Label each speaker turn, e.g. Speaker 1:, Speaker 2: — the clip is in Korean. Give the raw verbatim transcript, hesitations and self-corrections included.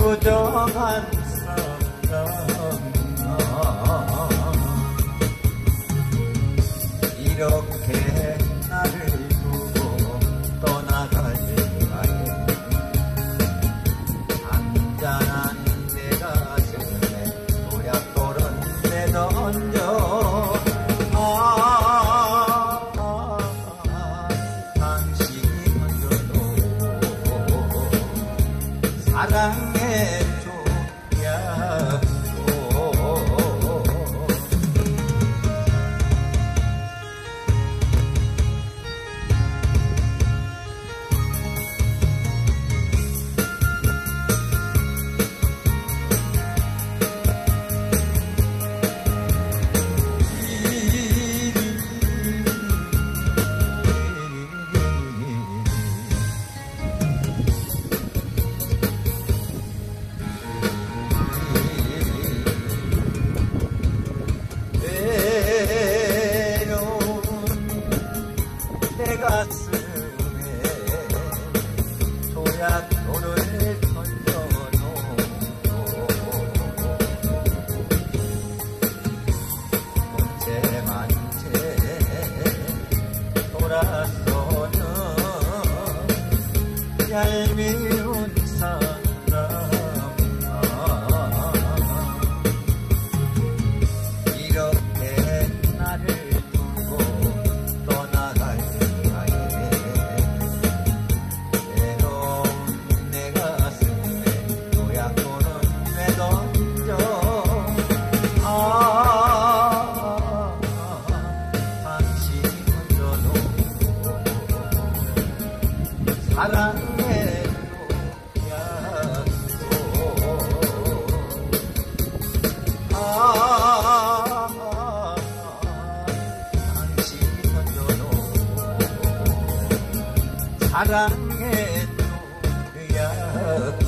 Speaker 1: 부정한 사람 이렇게 나를 두고 떠나갈까요. 잔잔한 내 가슴에 도약돌은 내던져 아, 아, 아 당신이 던져도 사랑해줘야 가슴에 도약돌을 던져놓고 본체만체 돌아서는 얄미운 사람 이렇게 나를 두고 떠나갈 사랑의 약속 아, 당신이 던져놓은 사랑의 약속